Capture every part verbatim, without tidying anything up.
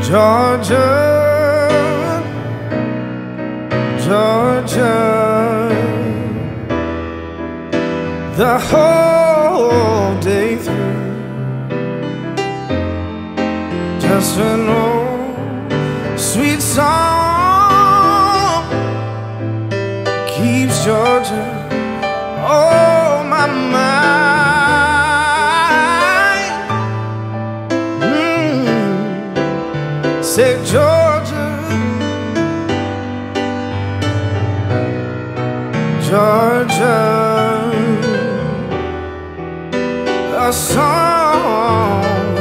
Georgia, Georgia, the whole day through. Just an old sweet song keeps Georgia on my mind. Mm. Say Georgia, Georgia, a song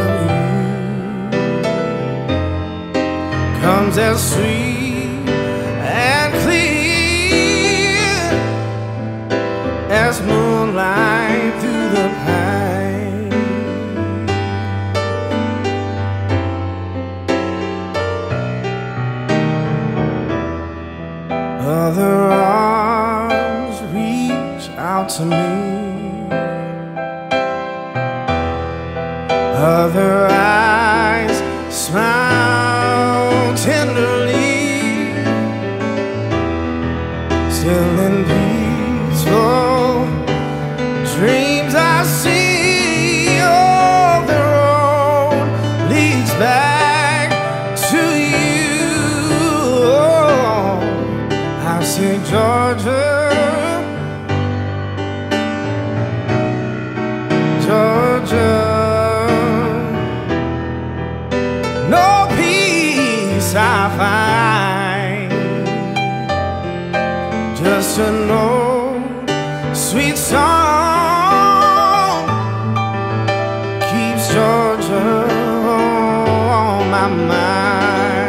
comes as sweet and clear as moonlight through the pine. Other arms reach out to me, other eyes smile tenderly, still in peaceful dreams I see. Oh, the road leads back to you. Oh, I say Georgia, Georgia, no peace I find, just an old sweet song keeps Georgia on my mind.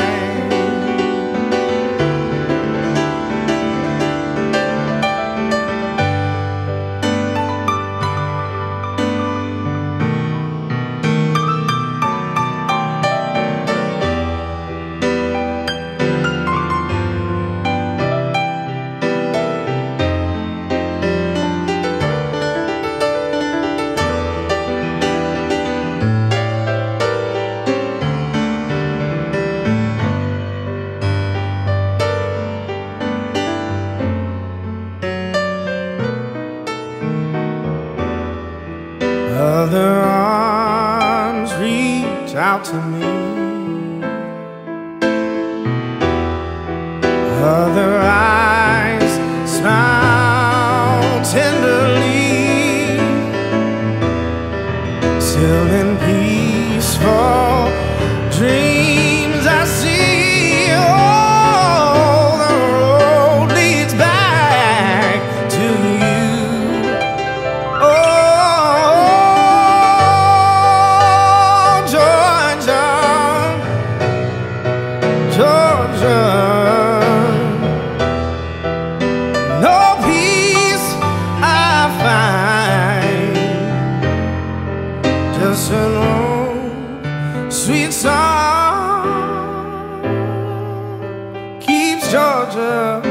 Other arms reach out to me, other eyes smile tenderly, still in peaceful dreams I see. Oh, the road leads back to you. Georgia, no peace I find, just an old sweet song keeps Georgia